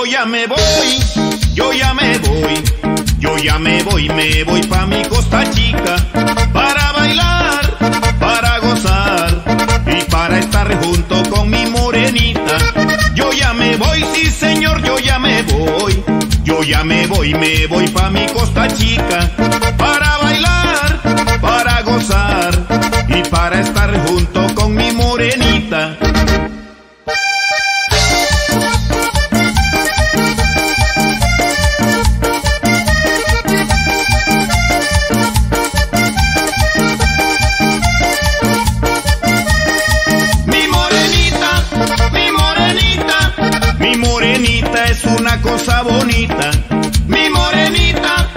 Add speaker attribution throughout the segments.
Speaker 1: ya me voy, yo ya me voy, yo ya me voy pa' mi Costa Chica, para bailar, para gozar y para estar junto con mi morenita. Yo ya me voy, sí señor, yo ya me voy, yo ya me voy pa' mi Costa Chica, para bailar, para gozar y para estar junto con mi morenita. Es una cosa bonita, mi morenita,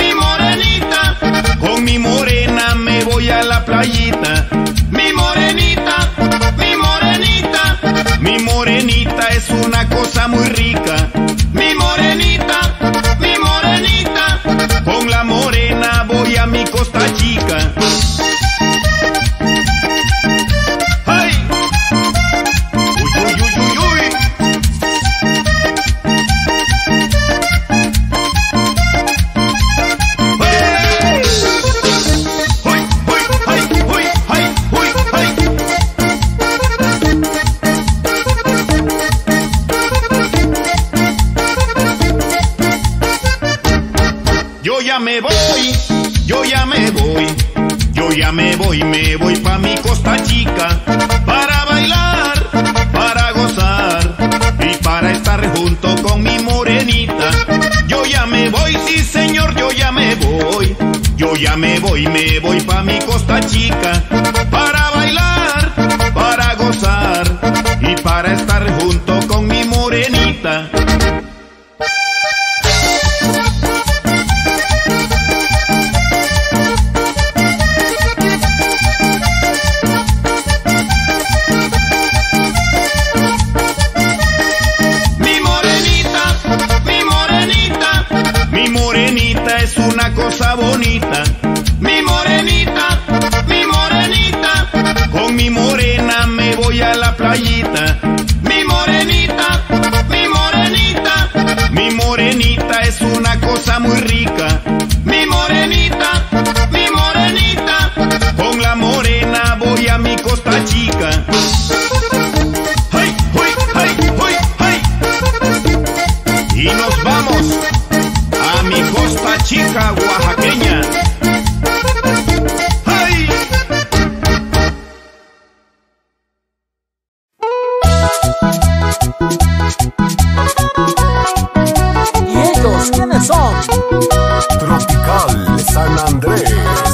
Speaker 1: con mi morena me voy a la playita. Mi morenita, es una cosa muy rica. Mi morenita, con la morena voy a mi Costa Chica. Yo ya me voy, yo ya me voy, yo ya me voy pa' mi Costa Chica, para bailar, para gozar y para estar junto con mi morenita. Yo ya me voy, sí señor, yo ya me voy, yo ya me voy pa' mi Costa Chica, para bailar, para gozar y para estar junto con mi morenita. Es una cosa bonita, mi morenita, con mi morena me voy a la playita. Mi morenita, es una cosa muy rica. Mi morenita, con la morena voy a mi Costa Chica. ¡Hey, hey, hey, hey, hey! Y nos vamos a mi Costa Chica oaxaqueña. ¡Ay!
Speaker 2: ¿Y ellos quiénes son?
Speaker 3: Tropical San Andrés.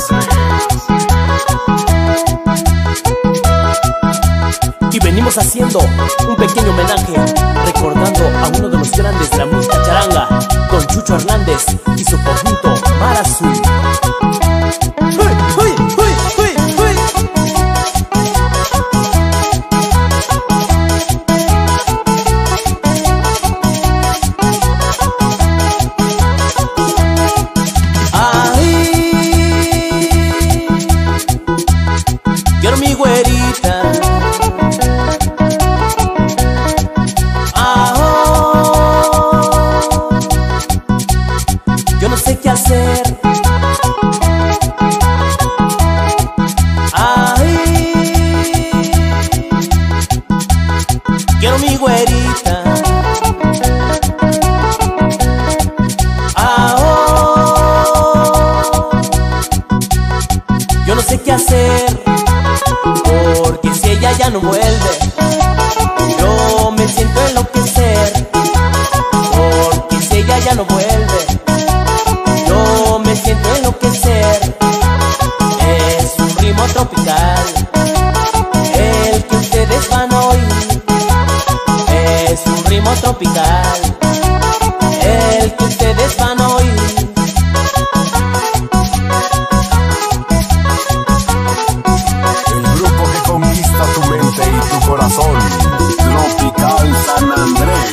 Speaker 2: Y venimos haciendo un pequeño homenaje, recordando a uno de los grandes de la música charanga, Don Chucho Hernández y su conjunto Mar Azul. ¡Uy, uy, uy, uy, uy! ¡Ay! Quiero mi güerita. Yo no sé qué hacer. Ay, quiero mi güerita. Yo no sé qué hacer, porque si ella ya no vuelve, yo me siento enloquecer. Porque si ella ya no vuelve, yo me siento enloquecer. Es un ritmo tropical el que ustedes van a oír. Es un ritmo tropical el que ustedes van a oír.
Speaker 3: El grupo que conquista tu mente y tu corazón. Tropical San Andrés.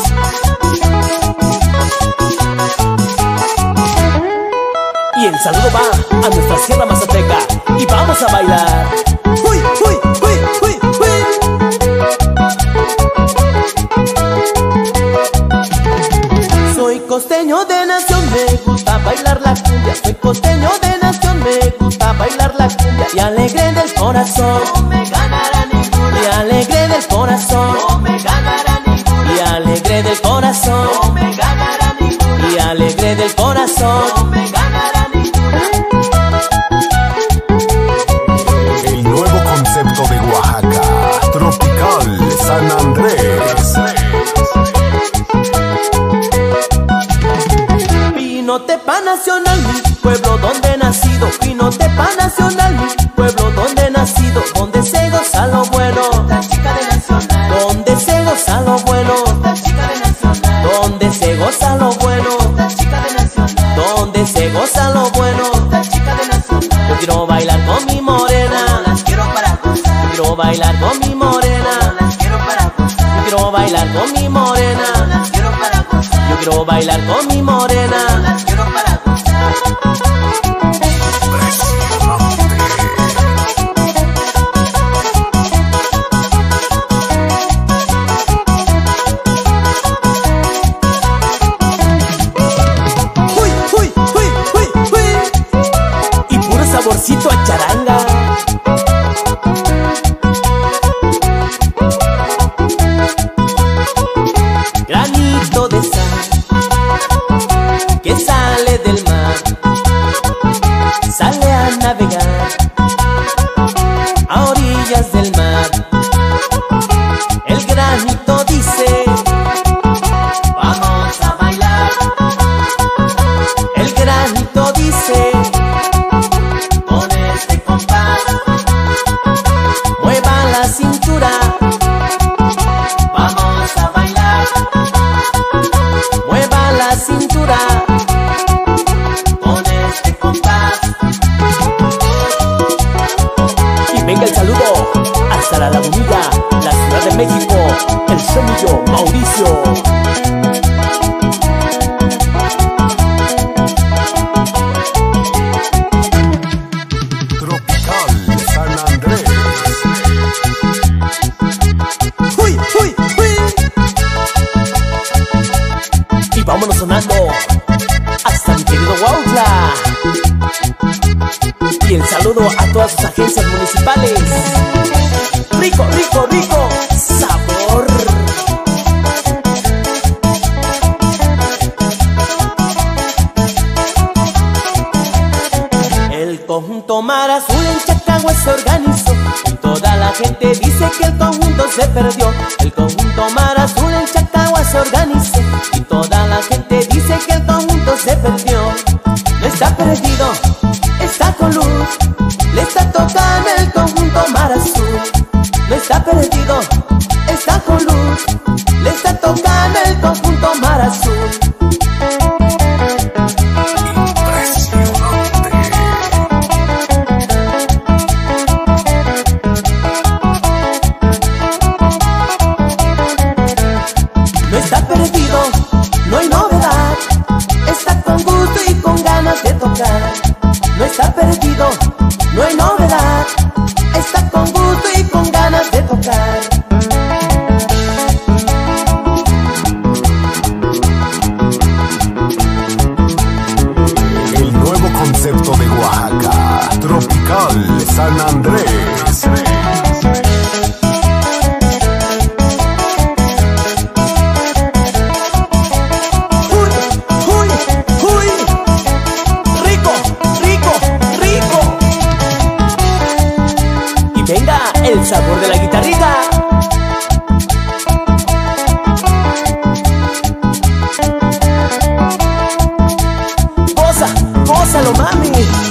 Speaker 2: Y el saludo va a nuestra Sierra Mazateca. Y vamos a bailar. ¡Uy, uy, uy, uy, uy! y alegre del corazón.
Speaker 4: No me ganará ninguna.
Speaker 2: Y alegre del corazón.
Speaker 4: No me ganará ninguna.
Speaker 2: Y alegre del corazón.
Speaker 4: No me ganará ninguna.
Speaker 2: Y alegre del corazón.
Speaker 4: No me ganará ninguna.
Speaker 3: El nuevo concepto de Oaxaca, Tropical San Andrés.
Speaker 2: Pinotepa Nacional, mi pueblo donde he nacido. Pinotepa Nacional, mi pueblo donde he nacido. Donde se goza lo bueno,
Speaker 4: La chica de Nacional.
Speaker 2: donde se goza lo bueno,
Speaker 4: La chica de Nacional.
Speaker 2: donde se goza lo bueno,
Speaker 4: La chica de Nacional.
Speaker 2: donde se goza lo bueno.
Speaker 4: La chica de Nacional.
Speaker 2: Yo quiero bailar con mi
Speaker 4: No
Speaker 2: morena,
Speaker 4: las quiero para gozar.
Speaker 2: yo quiero bailar con mi
Speaker 4: No
Speaker 2: morena,
Speaker 4: las quiero para gozar.
Speaker 2: yo quiero bailar con mi
Speaker 4: No
Speaker 2: morena,
Speaker 4: las quiero para gozar.
Speaker 2: yo quiero bailar con mi
Speaker 4: No
Speaker 2: morena.
Speaker 4: las quiero para gozar.
Speaker 2: Uy, uy, uy, uy, uy. Y puro saborcito a charanga. Granito de sal que sale del mar, sale a navegar a orillas del mar. El granito dice:
Speaker 4: Vamos a bailar.
Speaker 2: el granito dice:
Speaker 4: Con este compás.
Speaker 2: mueva la cintura,
Speaker 4: Vamos a bailar.
Speaker 2: mueva la cintura.
Speaker 4: Con este compás.
Speaker 2: Y venga el saludo hasta la Lagunilla, la Ciudad de México, el semillo Mauricio.
Speaker 3: Tropical San Andrés.
Speaker 2: ¡Uy, uy, uy! Y vámonos sonando hasta mi querido Huautla. Y el saludo a todas sus agencias municipales. Rico, rico, rico, sabor. El conjunto Mar Azul en Chacagua se organizó y toda la gente dice que el conjunto se perdió. El conjunto Mar Azul en Chacagua se organizó y toda la gente dice que el conjunto se perdió. No está perdido, está con luz, le está tocando el conjunto Mar Azul. No está perdido, está con luz, le está tocando el conjunto Mar Azul. No está perdido, no hay novedad, está con gusto y con ganas de tocar. No está perdido, no hay novedad, está con gusto y con ganas de tocar.
Speaker 3: El nuevo concepto de Oaxaca, Tropical San Andrés.
Speaker 2: ¡Uy, uy, uy! ¡Rico, rico, rico! Y venga el sabor de la guitarrita. Goza, gózalo, mami.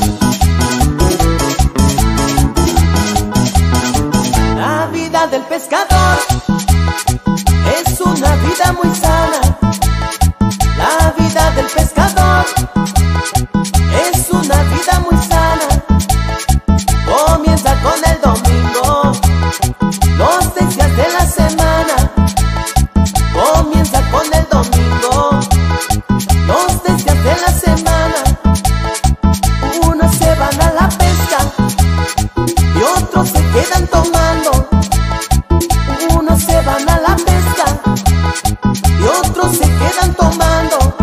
Speaker 2: La vida del pescador es una vida muy sana. La vida del pescador es una vida muy sana. Comienza con el domingo, los 6 días de la semana. Comienza con el domingo, los 6 días de la semana. Unos se van a la pesca y otros se quedan tomando. Unos se van a la pesca y otros se quedan tomando,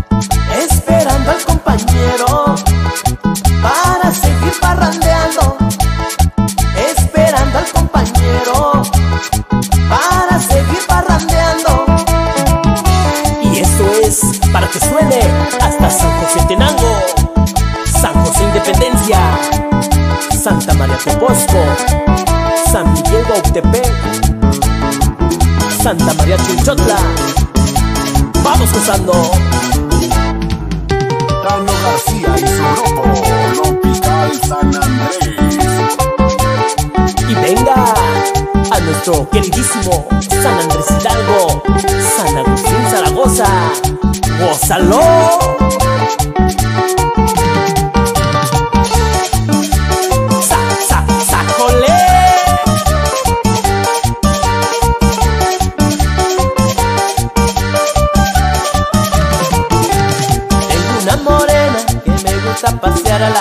Speaker 2: esperando al compañero para seguir parrandeando. Topozco, San Miguel Guautepec, Santa María Chunchotla. Vamos gozando.
Speaker 3: Tano García y su grupo Tropical San Andrés.
Speaker 2: Y venga a nuestro queridísimo San Andrés Hidalgo, San Agustín Zaragoza. ¡Gózalo! ¡Sájole! Tengo una morena que me gusta pasearla.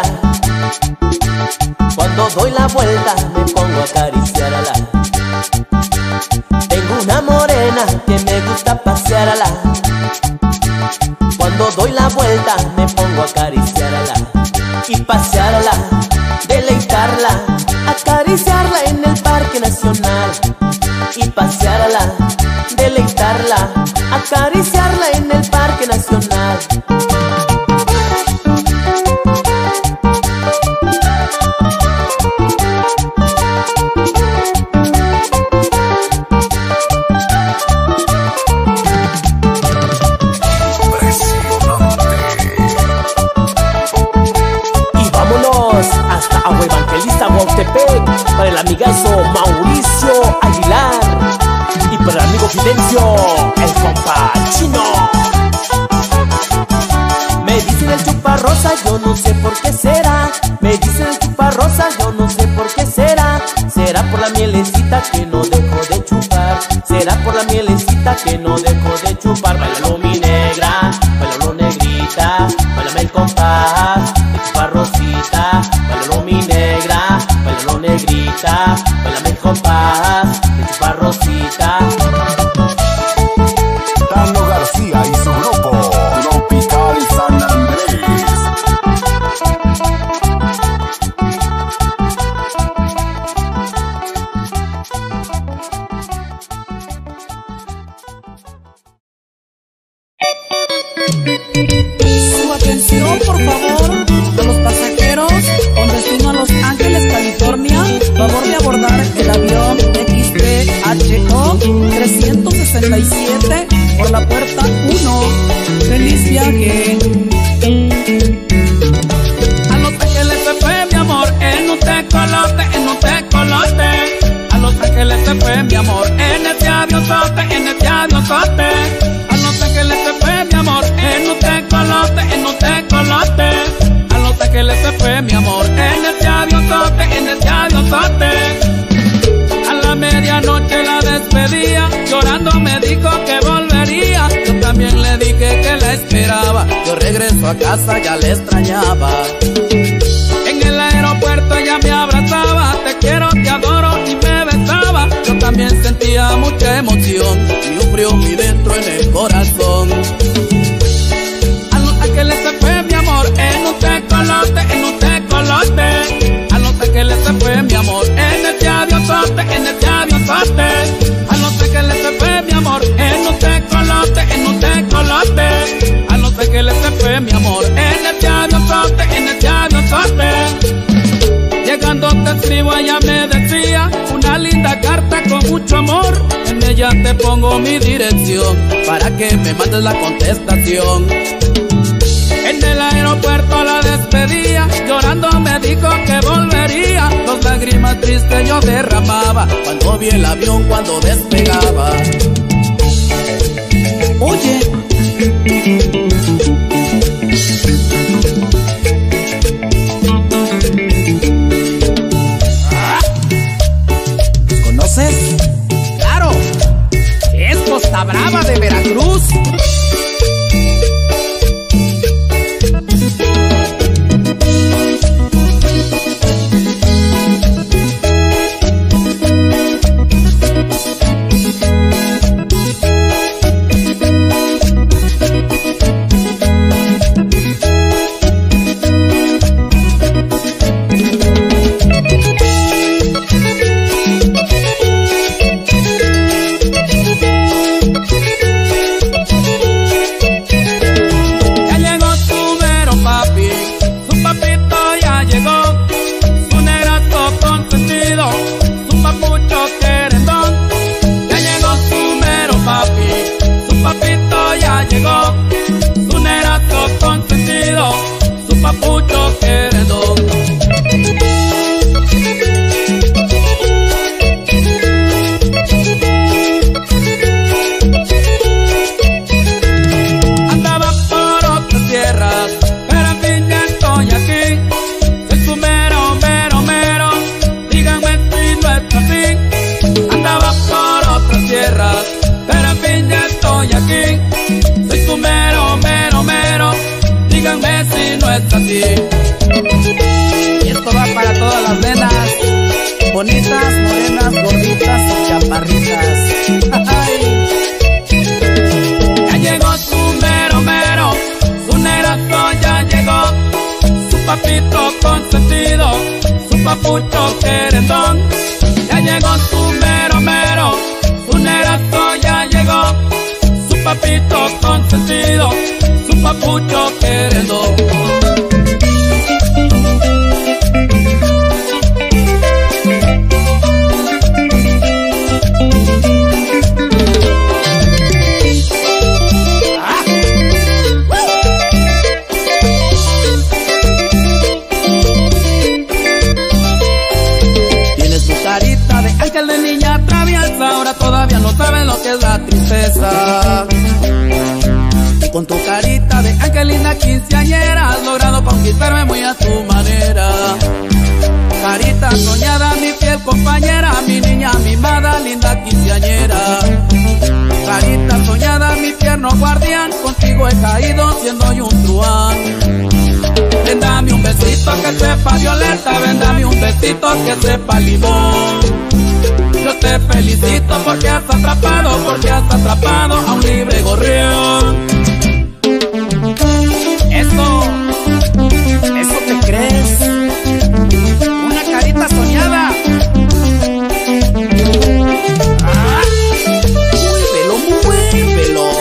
Speaker 2: Cuando doy la vuelta me pongo a acariciarla. Tengo una morena que me gusta pasearla. Cuando doy la vuelta me pongo a acariciarla y pasearla, deleitarla, acariciarla en el Parque Nacional y pasearla, deleitarla, acariciarla en el Parque Nacional. Hasta Agua Evangelista Guautepec, para el amigazo Mauricio Aguilar y para el amigo Fidencio, el compa chino. Me dicen el chuparrosa, yo no sé por qué será. Me dicen el chuparrosa, yo no sé por qué será. Será por la mielecita que no dejo de chupar. Será por la mielecita que no dejo de chupar. Bailalo mi negra, bailalo negrita, bailame el compás de chuparrosita. Bailalo mi negra, bailalo negrita, bailame el compás de chuparrosita.
Speaker 3: Tano García y su grupo Tropical San Andrés.
Speaker 5: Su atención, por favor, a los pasajeros con destino a Los Ángeles, California. Favor de abordar el avión XTHO 367 por la puerta 1. Feliz viaje. A Los Ángeles se fue, mi amor, en un tecolote, en un tecolote. A Los Ángeles se fue, mi amor, en este avionzote, en este avionzote. A Los Ángeles se fue, mi amor, en un tecolote, en un tecolote. A Los Ángeles se fue, mi amor, en este avionzote, en este avionzote. A la medianoche la despedía, llorando me dijo que volvería. Yo también le dije que la esperaba, yo regreso a casa, ya le extrañaba. En el aeropuerto ella me abrazaba, te quiero, te adoro, y me besaba. Yo también sentía mucha emoción y un frío muy dentro en el corazón. A Los Ángeles se fue, mi amor, en un tecolote, en un tecolote. A Los Ángeles se fue, mi amor, en este avionzote, en este avionzote. A Los Ángeles se fue, mi amor, en un tecolote, en un tecolote. A Los Ángeles se fue, mi amor, en este avionzote, en este avionzote. Llegando te escribo, ella me decía una linda carta con mucho amor. En ella te pongo mi dirección para que me mandes la contestación. En el aeropuerto la despedía, llorando me dijo que volvería. Dos lágrimas tristes yo derramaba cuando vi el avión cuando despegaba. Oye, ¿conoces? Claro, es Costa Brava de Veracruz. Y esto va para todas las nenas, bonitas, morenas, gorditas y chaparritas. Ya llegó su mero mero, su negrazo ya llegó, su papito consentido, su papucho querendón. Ya llegó su mero mero, su negrazo ya llegó, su papito consentido, su papucho querendón. Ángel de niña traviesa, ahora todavía no sabes lo que es la tristeza. Con tu carita de angelina quinceañera has logrado conquistarme muy a tu manera. Carita soñada, mi fiel compañera, mi niña mimada, linda quinceañera. Carita soñada, mi tierno guardián, contigo he caído siendo yo un truán. Ven, dame un besito que sepa violeta, ven, dame un besito que sepa limón. Yo te felicito porque has atrapado a un libre gorrión. Eso te crees, una carita soñada. Muévelo.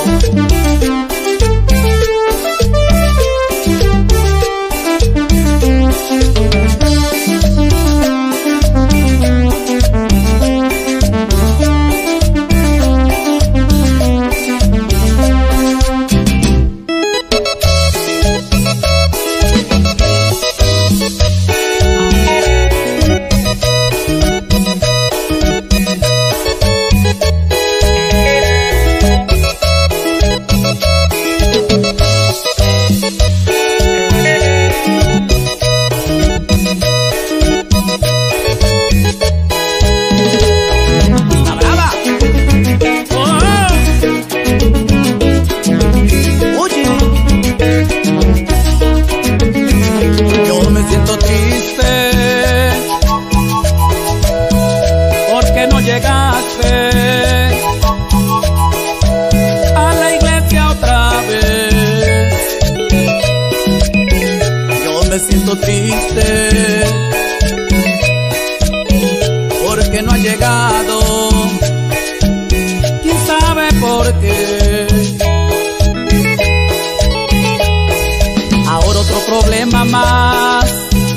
Speaker 5: Me siento triste porque no ha llegado. ¿Quién sabe por qué? Ahora otro problema más,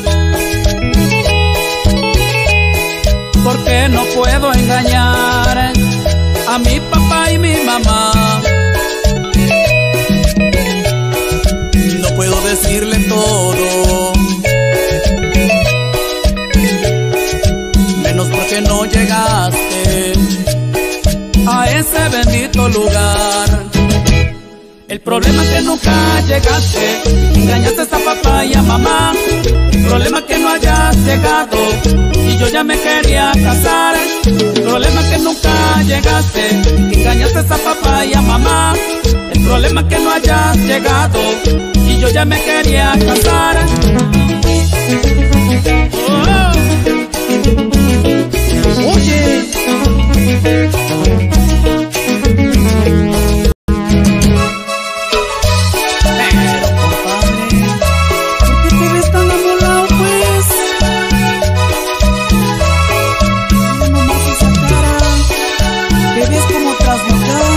Speaker 5: porque no puedo engañar a mi papá y mi mamá. No puedo decirle todo, menos porque no llegaste a ese bendito lugar. El problema es que nunca llegaste, engañaste a papá y a mamá. El problema es que no hayas llegado y yo ya me quería casar. El problema es que nunca llegaste, engañaste a papá y a mamá. El problema es que no hayas llegado y yo ya me quería casar. Oye, pero compadre, ¿por qué te ves tan amolado pues? Nomás esa cara, te ves como trasnochado.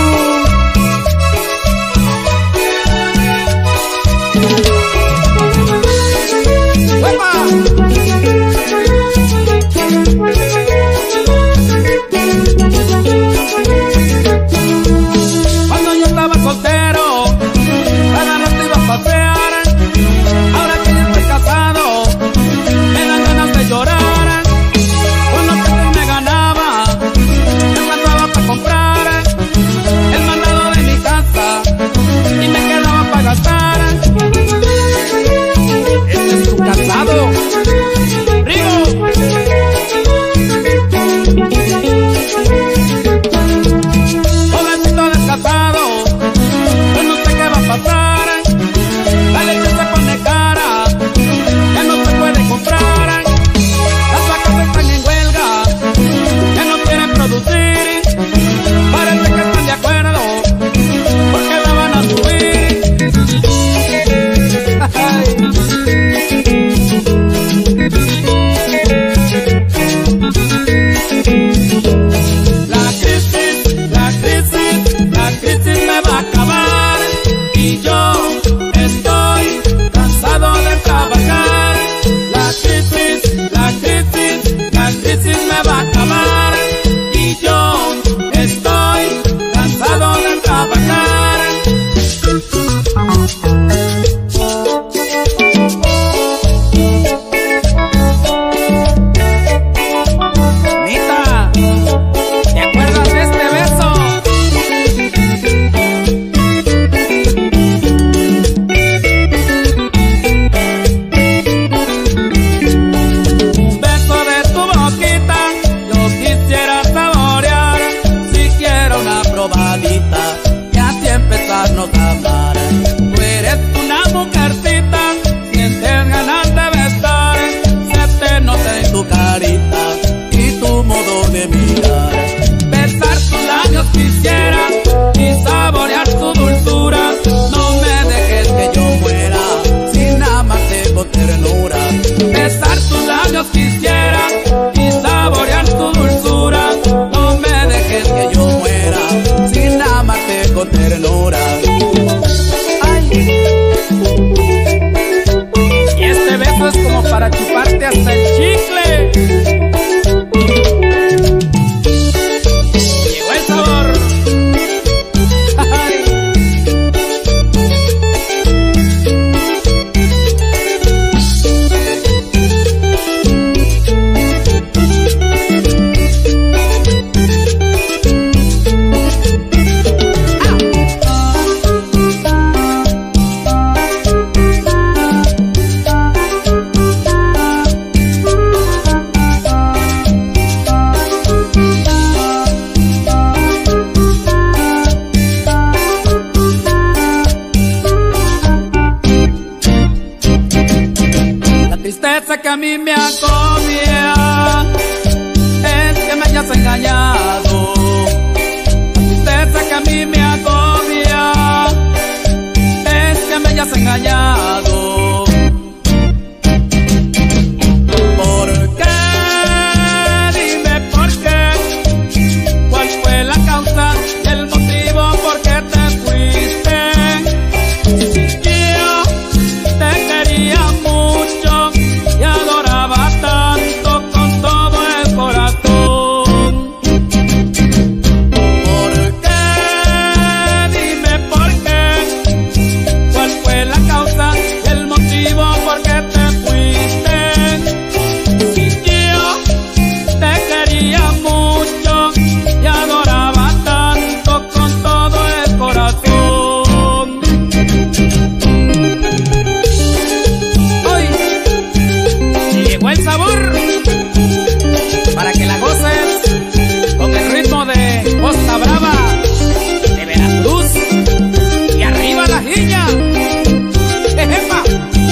Speaker 5: probadita y así empezarnos a amar. Tú eres una mujercita, sientes ganas de besar, se te nota en tu carita y tu modo de mirar. Besar tus labios quisiera y saborear tu dulzura. No me dejes que yo muera sin amarte con ternura. Besar tus labios quisiera y saborear tu dulzura. No me dejes que yo muera sin amarte con ternura. Ay. Y este beso es como para chuparte hasta el chicle. Llegó el sabor. Ay. Tristeza que a mí me agobia es que me hayas engañado. La tristeza que a mí me agobia es que me hayas engañado. ¿Por qué? Dime por qué. ¿Cuál fue la causa y el motivo por qué te fuiste? Yo te quería mucho y adoraba tanto con todo el corazón. ¿Por qué? Dime por qué. ¿Cuál fue la causa y el motivo por qué te fuiste? Si yo te quería mucho y adoraba tanto con todo el corazón. Hoy llegó el sabor para que la goces con el ritmo de Costa Brava, de Veracruz y arriba la jiña. ¡Ejepa!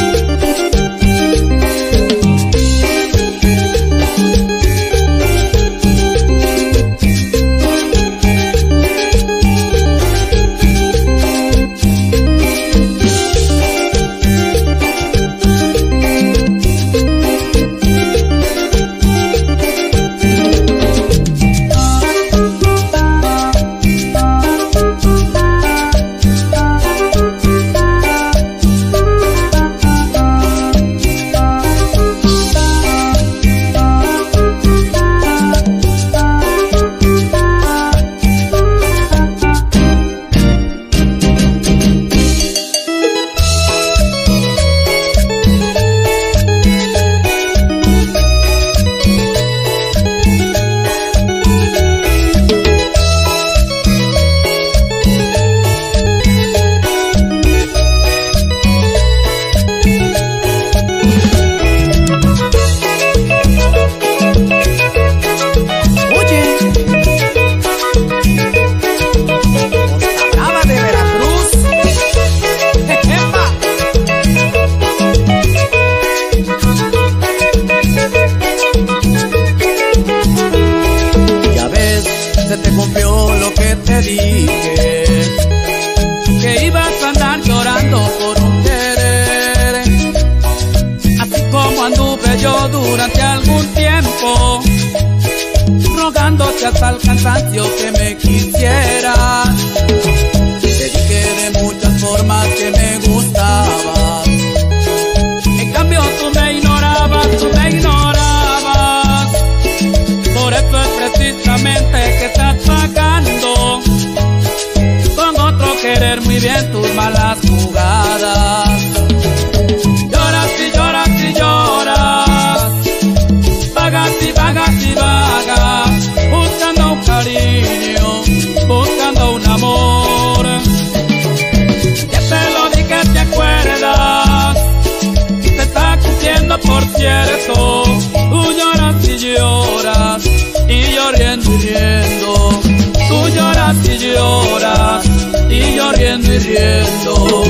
Speaker 5: durante algún tiempo, rogándote hasta el cansancio que me quisieras. Te dije de muchas formas que me gustabas, en cambio tú me ignorabas, Por eso es precisamente que estás pagando con otro querer muy bien tus malas jugadas. Lloras y lloras y lloras, vagas y vagas y vagas, buscando un cariño, buscando un amor. Ya te lo dije, te acuerdas, y te está cumpliendo por cierto. Tú lloras y lloras, y yo riendo y riendo. Tú lloras y lloras y yo riendo y riendo.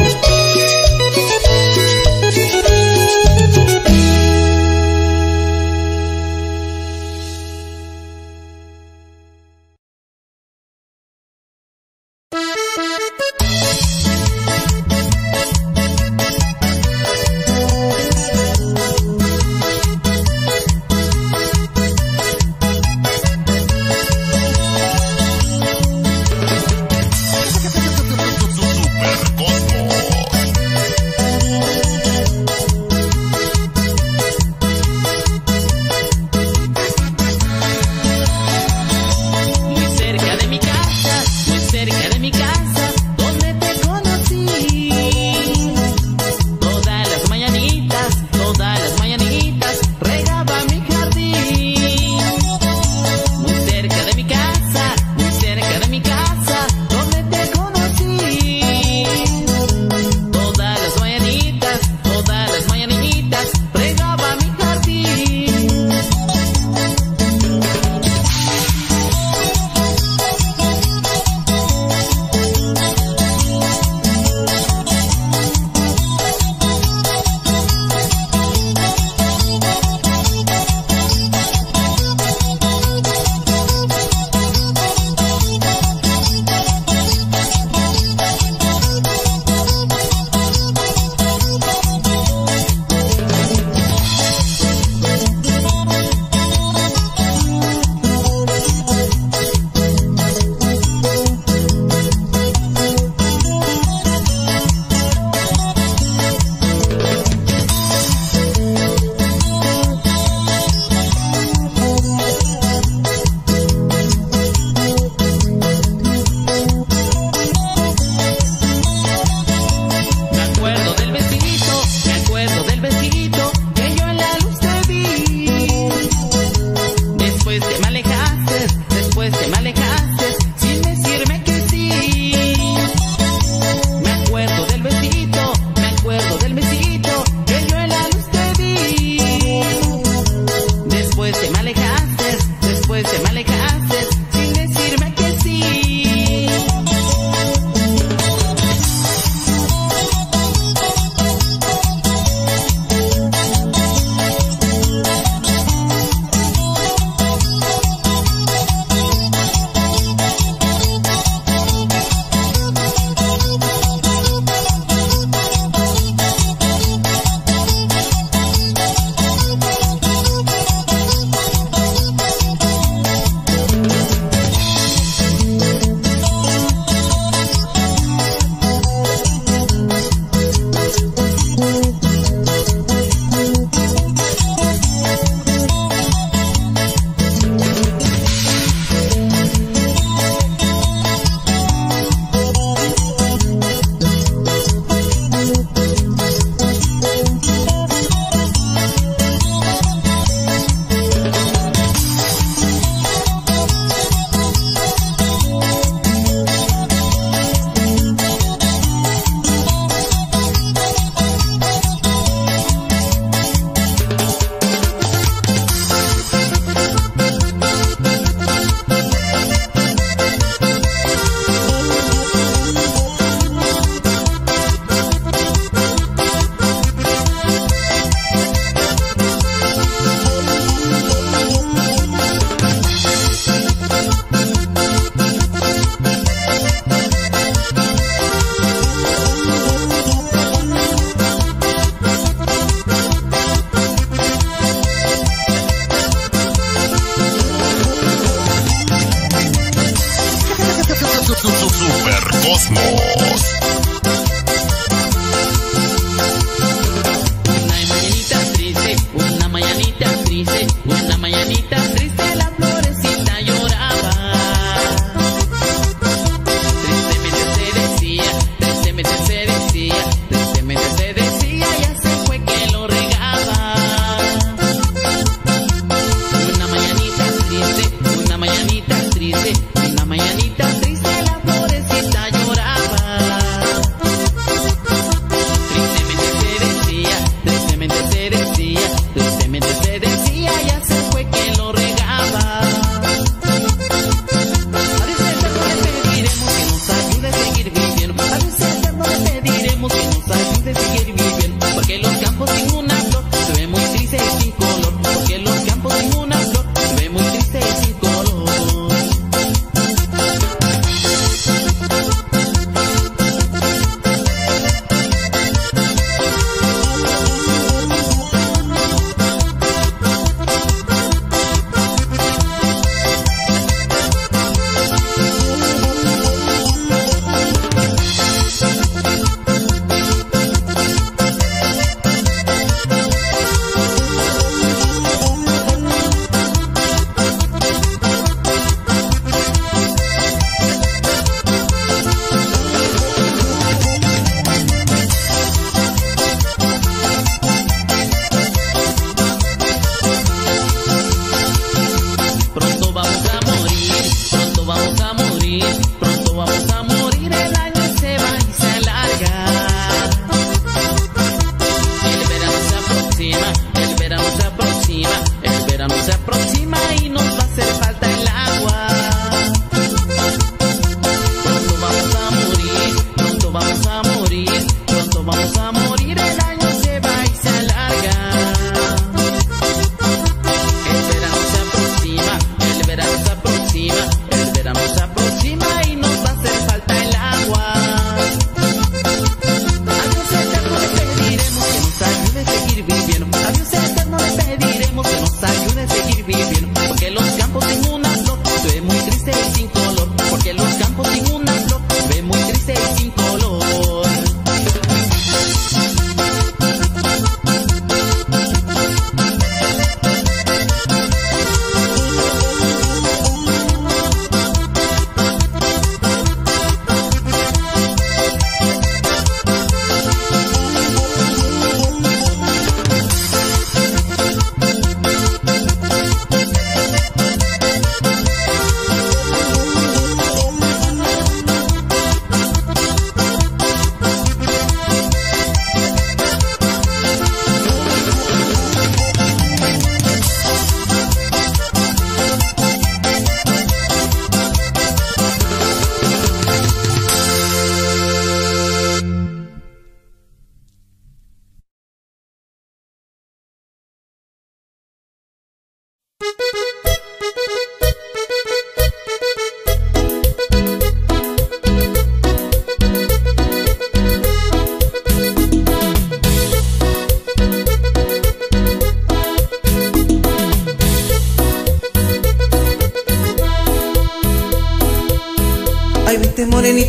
Speaker 6: Una mañanita triste la florecita lloraba.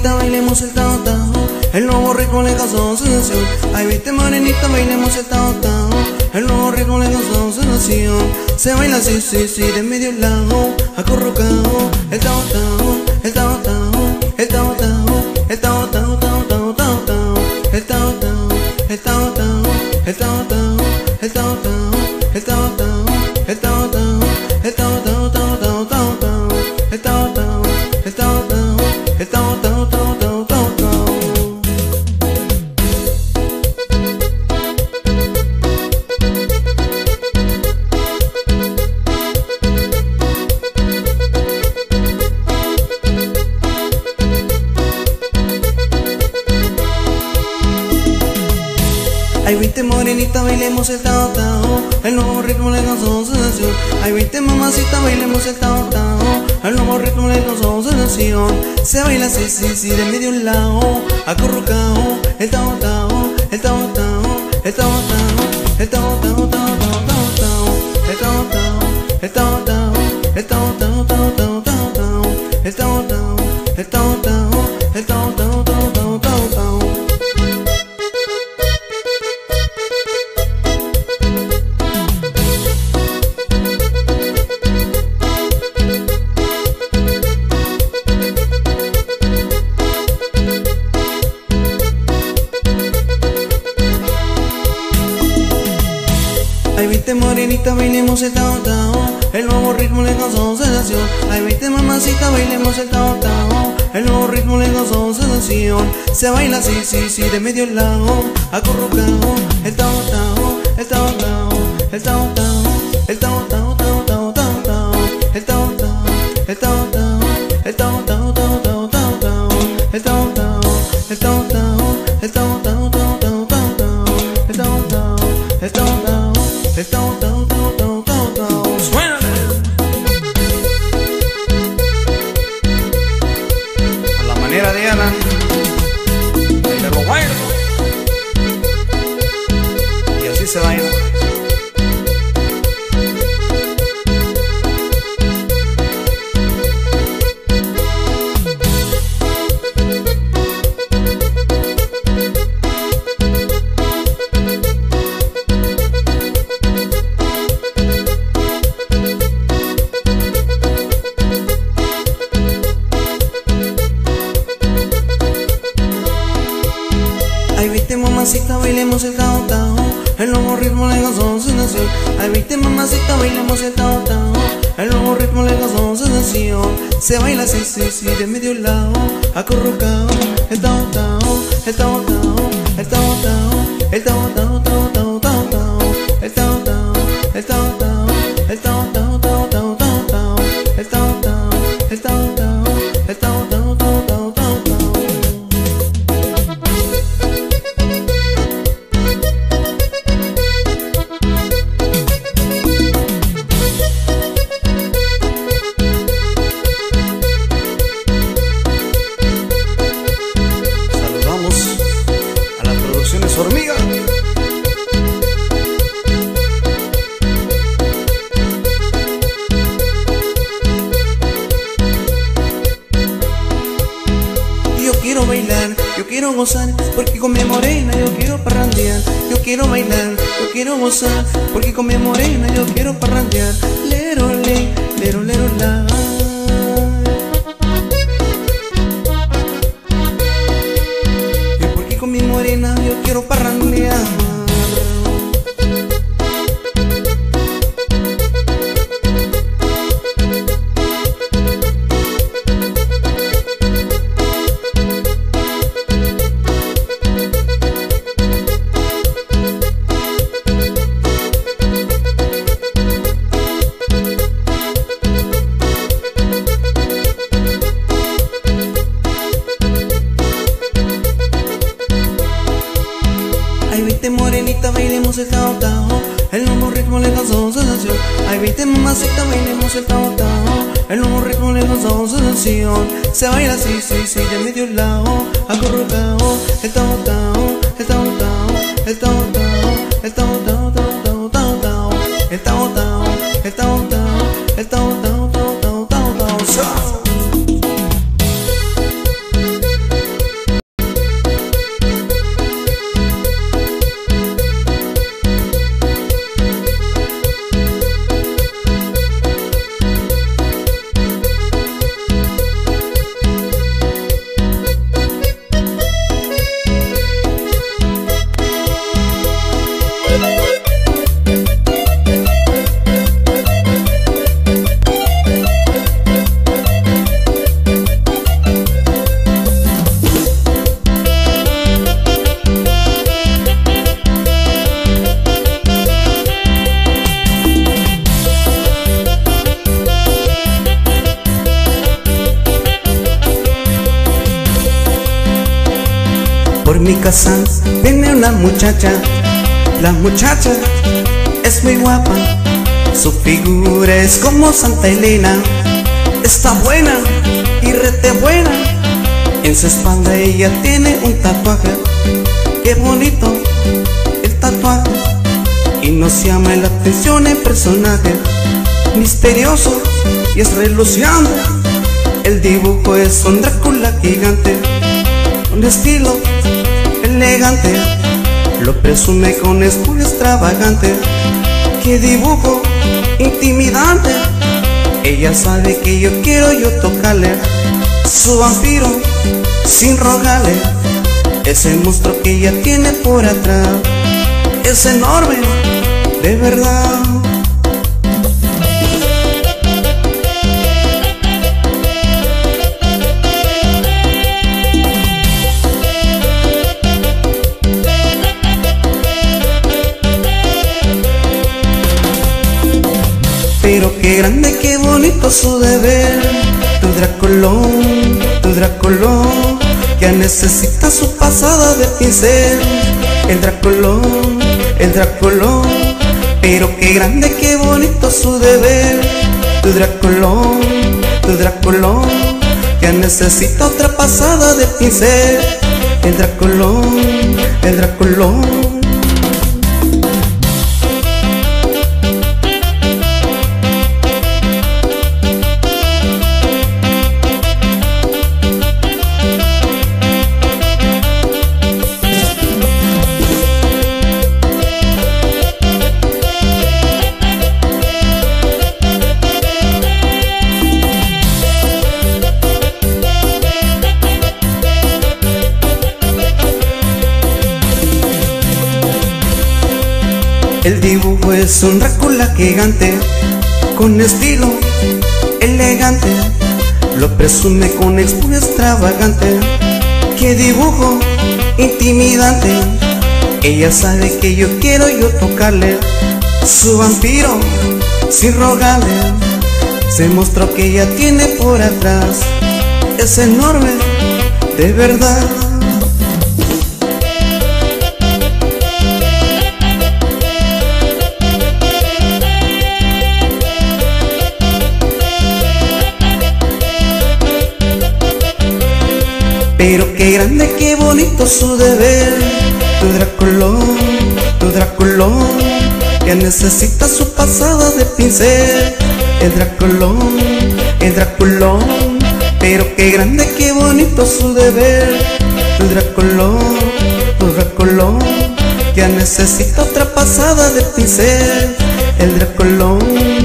Speaker 6: morenita, bailemos el tao tao. El nuevo ritmo le causó sensación. Ay, viste morenita, bailemos el tao tao. El nuevo ritmo le causó sensación. Se baila así, sí, sí, de medio lado, acurrucado. El tao tao, el tao tao, el tao tao, el tao tao, tao tao, tao tao. El tao tao, el tao tao, el tao tao, el tao tao, el tao tao, el tao tao, el tao tao, tao tao, tao tao. El tao tao, el tao tao, el tao tao, tao tao, tao tao. Ay, viste morenita, bailemos el tao tao. El nuevo ritmo le causó sensación. Ay, viste mamacita, bailemos el tao tao. El nuevo ritmo le causó sensación. Se baila así, sí, sí, de medio lado, acurrucado. El tao tao, el tao tao, el tao tao, el tao tao, tao tao, tao tao. El tao tao, el tao tao, el tao tao, tao tao, tao tao. El tao tao, el tao tao, el tao tao, tao tao, tao tao. Ay, viste morenita, bailemos el tao tao. El nuevo ritmo le causó sensación. Ay, viste mamacita, bailemos el tao tao. El nuevo ritmo le causó sensación. Se baila así, sí, sí, de medio lado, acurrucado. El tao tao, el tao tao, el tao tao, el tao tao, tao tao, tao tao. El tao tao, el tao tao, el tao tao, tao tao, tao tao. El tao tao, el tao tao, el tao tao, tao tao, tao tao. El tao tao, el tao tao, el tao tao, tao tao, tao tao. ¡Suénale! A la manera de Alan, baila lo bailo. Y así se baila. Ay, viste mamacita, bailemos el tao tao. El nuevo ritmo le causó sensación. Ay, viste mamacita, bailemos el tao tao. El nuevo ritmo le causó sensación. Se baila así, sí, sí, de medio lado, acurrucado. El tao tao, el tao tao, el tao tao, el tao tao, tao tao, tao tao. El tao tao, el tao tao, el tao tao, tao tao, tao tao. El tao tao, el tao tao, el tao tao, tao tao, tao tao. Saludamos a las producciones Hormiga. Yo quiero bailar, yo quiero gozar, porque con mi morena yo quiero parrandear. Yo quiero bailar, yo quiero gozar, porque con mi morena yo quiero parrandear. Lero le, lero lero la. Y porque con mi morena yo quiero parrandear. Ay, viste morenita, bailemos el tao tao. El nuevo ritmo le causó sensación. Ay, viste mamacita, bailemos el tao tao. El nuevo ritmo le causó sensación. Se baila así, sí, sí, de medio lado, acurrucado. El tao tao, el tao tao, el tao tao, el tao tao, tao tao, tao tao. El tao tao, el tao tao, el tao tao, tao tao, tao tao. Por mi casa viene una muchacha, la muchacha es muy guapa, su figura es como Santa Elena, está buena y rete buena. En su espalda ella tiene un tatuaje, qué bonito el tatuaje, y nos llama la atención el personaje, misterioso y es reluciente. El dibujo es un Drácula gigante, un estilo elegante, lo presume con escudo extravagante. Qué dibujo intimidante, ella sabe que yo quiero tocarle, su vampiro sin rogarle. Ese monstruo que ella tiene por atrás es enorme, de verdad. Pero qué grande, qué bonito su deber, tu Draculón, que necesita su pasada de pincel. El Draculón, pero qué grande, qué bonito su deber, tu Draculón, que necesita otra pasada de pincel. El Draculón. El dibujo es un Drácula gigante, con estilo elegante, lo presume con escudo extravagante. Qué dibujo intimidante, ella sabe que yo quiero tocarle, su vampiro sin rogarle. Se mostró que ella tiene por atrás, es enorme, de verdad. Pero qué grande, qué bonito su deber, tu Draculón, que necesita su pasada de pincel. El Draculón, pero qué grande, qué bonito su deber, tu Draculón, que necesita otra pasada de pincel. El Draculón.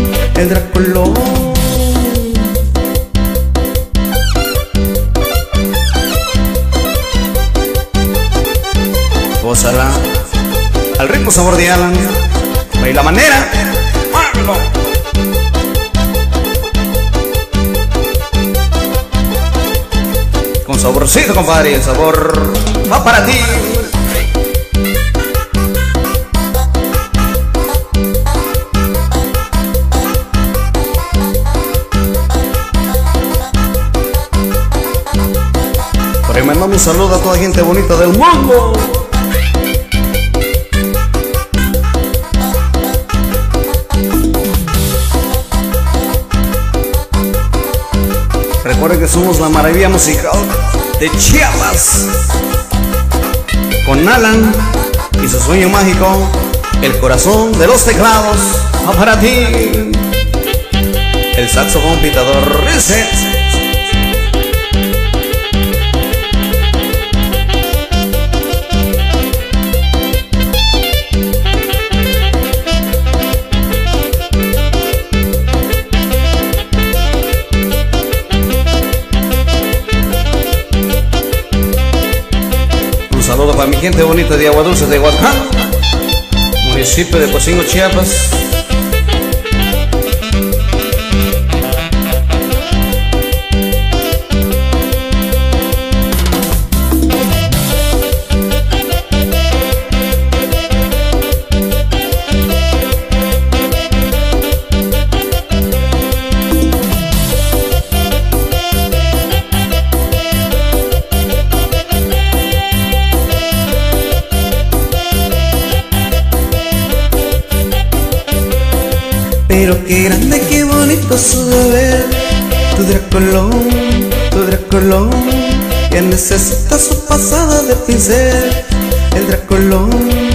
Speaker 6: Gózala al rico sabor de Alan, baila manera, muévelo. Con saborcito, compadre, el sabor va para ti. Por ahí mandamos un saludo a toda gente bonita del mundo. Recuerden que somos la maravilla musical de Chiapas, con Alan y su sueño mágico, el corazón de los teclados, va para ti. El saxofón pitador Reset. Saludos para mi gente bonita de Agua Dulce de Huacán, municipio de Cocingo, Chiapas. pero qué grande, qué bonito su deber. Tu Dracolón, que necesita su pasada de pincel. El Dracolón,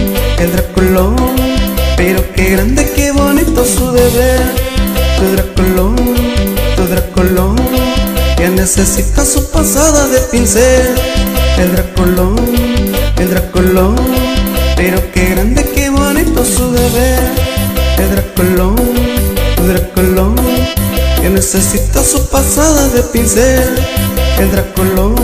Speaker 6: pero qué grande, qué bonito su deber. Tu Dracolón, que necesita su pasada de pincel. El Dracolón, pero qué grande, qué bonito su deber. El Dracolón, que necesita su pasada de pincel. El Dracolón.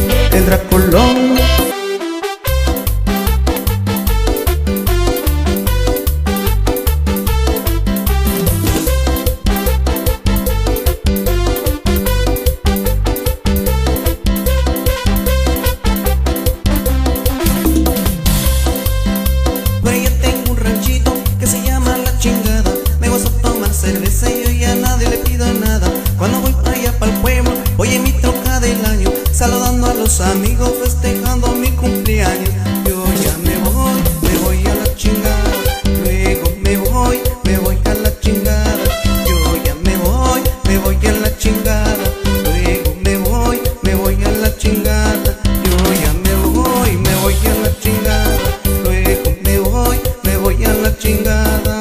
Speaker 6: Bueno, yo tengo un ranchito que se llama La Chingada. Me gusta tomar cerveza y yo ya a nadie le pido nada. Cuando voy para allá para el pueblo, voy en mi troca del año, saludando a los amigos, festejando mi cumpleaños. Yo ya me voy a la chingada. Luego me voy a la chingada. Yo ya me voy a la chingada. Luego me voy a la chingada. Yo ya me voy a la chingada. Luego me voy a la chingada.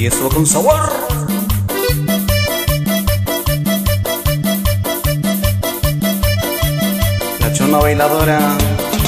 Speaker 6: Y eso con sabor. La chona bailadora.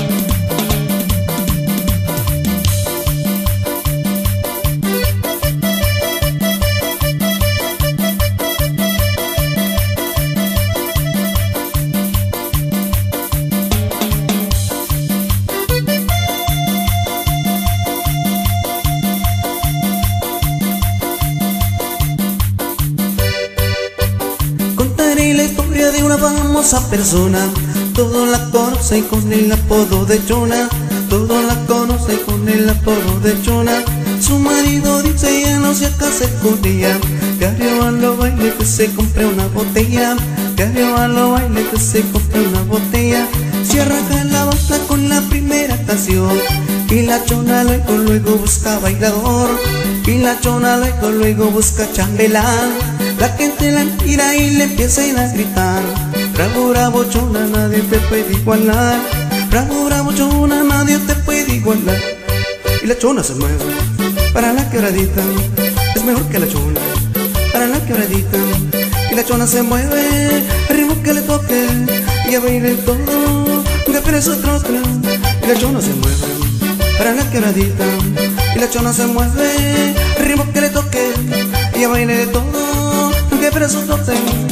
Speaker 6: Contaré la historia de una famosa persona. Todos la conocen con el apodo de Chona. Todos la conocen con el apodo de Chona. Su marido dice ya no se case con ella, que arriba lo baile, que se compre una botella. Que arriba lo baile, que se compre una botella. Se arranca la banda con la primera canción. Y la Chona luego busca bailador. Y la Chona luego busca chambelán. La gente la mira y le empiezan a gritar: bravo, bravo Chona, nadie te puede igualar. Bravo, bravo Chona, nadie te puede igualar. Y la Chona se mueve para la quebradita, es mejor que la Chona para la quebradita. Y la Chona se mueve al ritmo que le toque, y a bailar todo, que pereza trote. Y la Chona se mueve para la quebradita. Y la Chona se mueve al ritmo que le toque, y a bailar todo, que pereza trote.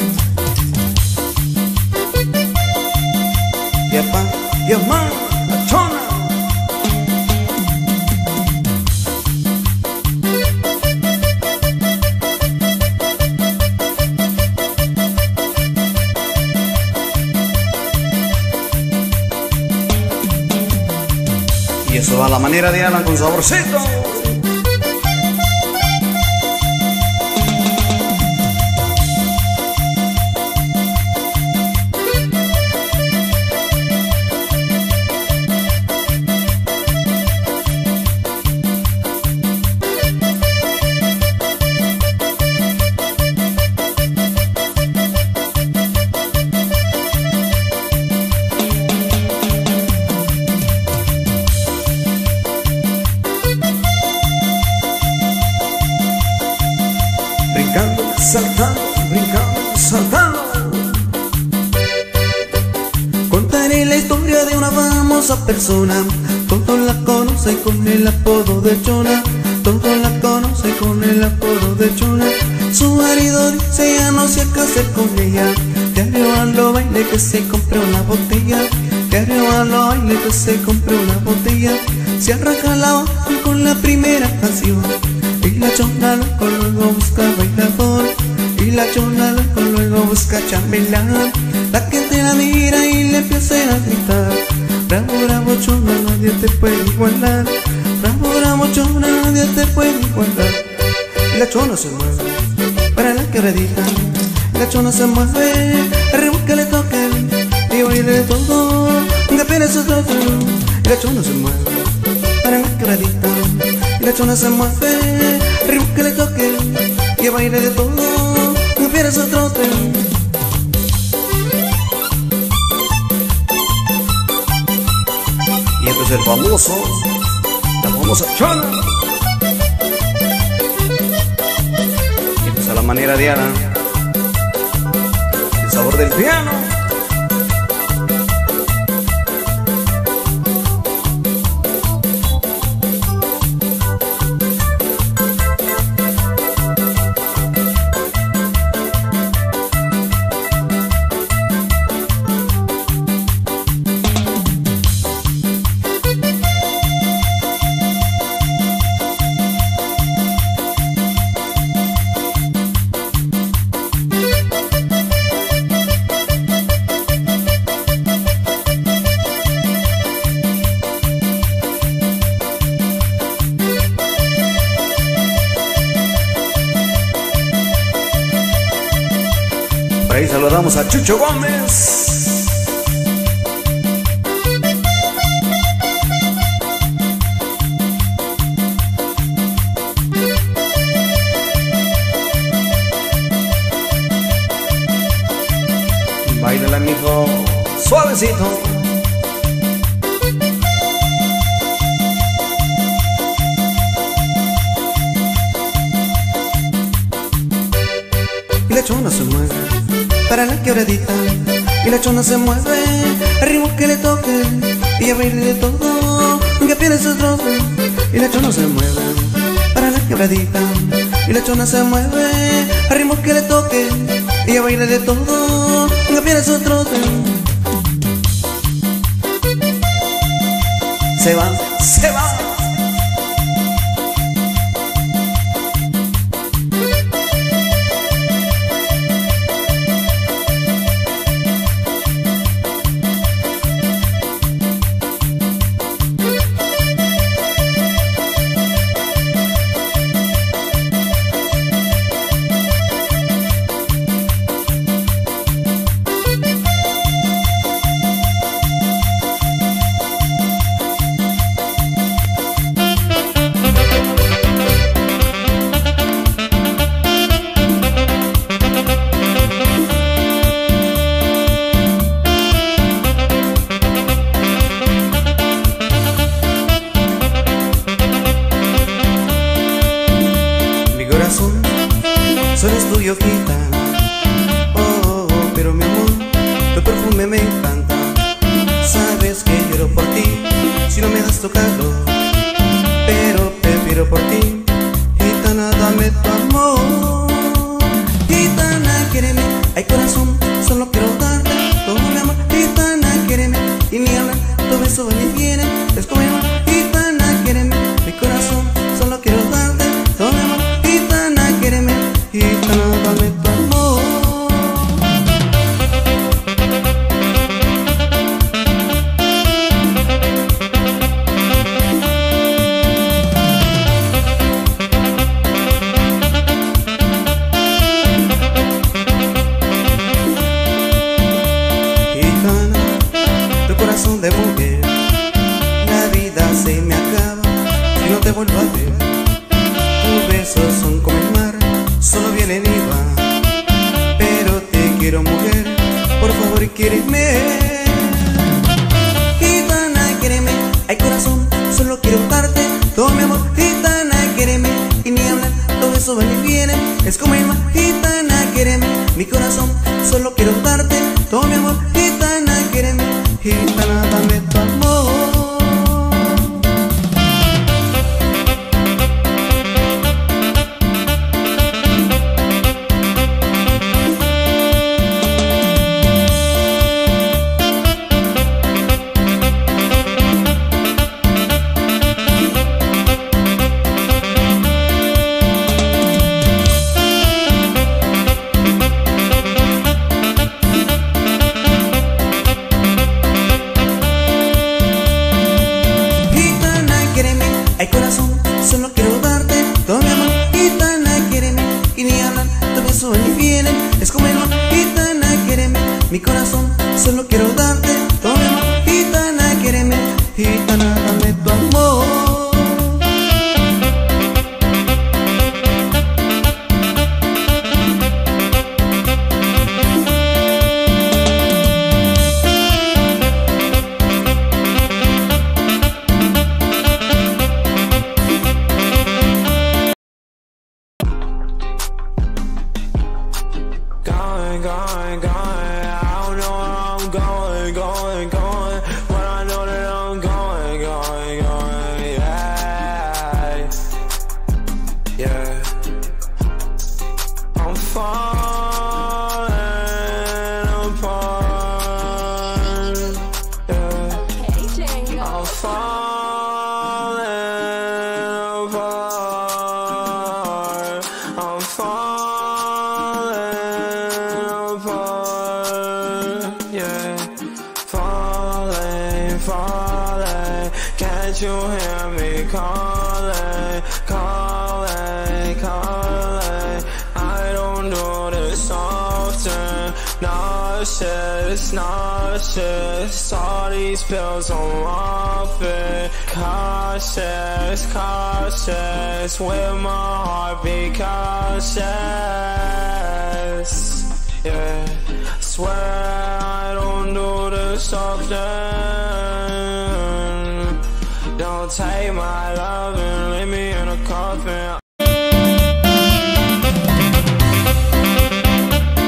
Speaker 6: Yepa, yema, la Chona. Y eso va a la manera de Alan con saborcito. Brincando, saltando, brincando, saltando. Contaré la historia de una famosa persona. Todos la conocen con el apodo de Chona. Todos la conocen con el apodo de Chona. Su marido dice ya no se case con ella, que arriba lo baile, que se compre una botella. Que arriba lo baile, que se compre una botella. Se arranca la banda con la primera canción. Y la Chona luego busca bailador. Y la Chona luego busca chambelán. La gente la mira y le empieza a gritar: bravo, bravo Chona, nadie te puede igualar. Bravo, bravo Chona, nadie te puede igualar. Y la Chona se mueve para la quebradita. Y la Chona se mueve al ritmo que le toque, y baile todo, que pereza trote. Y la Chona se mueve para la quebradita. Y la Chona se mueve al ritmo que le toque, y baile de todo, que pereza trote. Y este es el famoso, la famosa Chona. Y esta es a la manera de Ana, el sabor del piano. Por ahí saludamos a Chucho Gómez. Báilala, mijo, suavecito. chona se mueve para la quebradita y la chona se mueve al ritmo que le toque y a bailar de todo aunque pierda su trozo. Y la chona se mueve para la quebradita y la chona se mueve al ritmo que le toque y a bailar de todo aunque pierda su trozo. Se va, se va. Solo es tuyo, gitana. Oh, pero mi amor, tu perfume me encanta. Sabes que lloro por ti si no me das tu calor, pero prefiero por ti. Gitana, dame tu amor. Gitana, quéreme, ay corazón, solo quiero darte todo mi amor. Gitana, quéreme, y ni hablar, tu beso van y vienen, es como mi amor. Gitana, quéreme, mi corazón, solo quiero darte todo mi amor. Gitana, quéreme, gitana, dame tu amor. Gitana, tu corazón de mujer, la vida se me acaba si no te vuelvo a ver. Tus besos son como el mar, solo vienen y van, pero te quiero, mujer, por favor quiéreme. Gitana, quéreme, ay corazón, solo quiero darte todo mi amor. Gitana, quéreme, y ni hablar, todo eso van y vienen, es como el mar. Gitana, quéreme, mi corazón, solo quiero darte todo mi amor. Gitana, quéreme, gitana, dame tu amor. Ay corazón, solo quiero darte todo mi amor. Gitana, quéreme, y ni hablan, tu beso van y vienen, es como el mar. Gitana, quéreme, mi corazón, solo quiero darte todo mi amor. Gitana, quéreme, gitana, dame tu amor.
Speaker 7: Can't you hear me calling, calling, calling? I don't do this often. Nauseous, nauseous. All these pills I'm off it. Cautious, cautious. With my heart be cautious. Yeah, swear I don't do this often. Don't take my love and leave me in a coffin.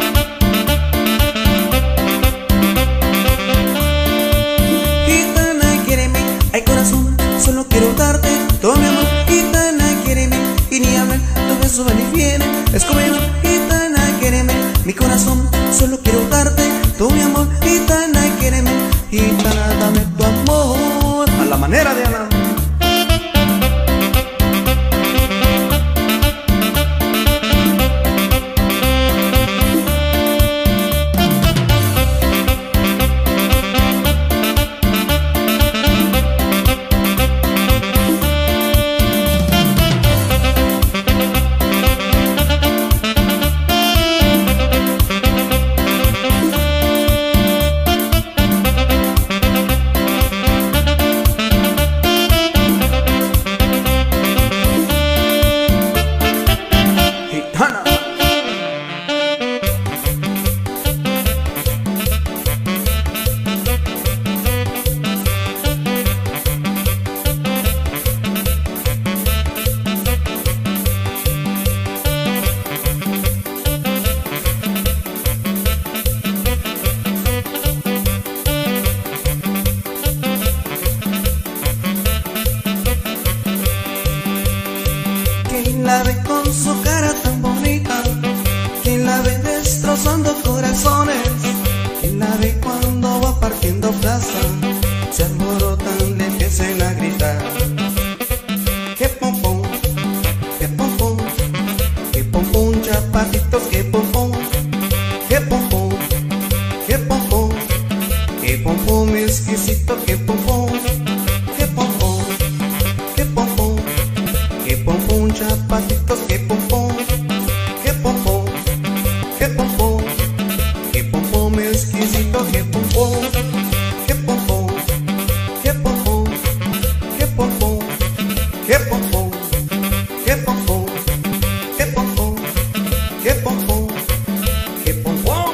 Speaker 6: con su cara tan bonita? ¿Quién la ve destrozando corazones? ¿Quién la ve cuando va partiendo plaza? Se alborotan, le empiezan a gritar. ¡Qué pompón! ¡Qué pompón! ¡Qué pompón, chapatitos! ¡Qué pompón! ¡Qué pompón! ¡Qué pompón! ¡Qué pompón exquisito! ¡Qué pompón! ¡Qué pompón! ¡Qué pompón! ¡Qué pompón, chapatitos! ¡Qué pompón! ¡Qué pompón! ¡Qué pompón! ¡Qué pompón exquisito! ¡Qué pompón! ¡Qué pompón! ¡Qué pompón! ¡Qué pompón! ¡Qué pompón! ¡Qué pompón! ¡Qué pompón! ¡Qué pompón! ¡Qué pompón!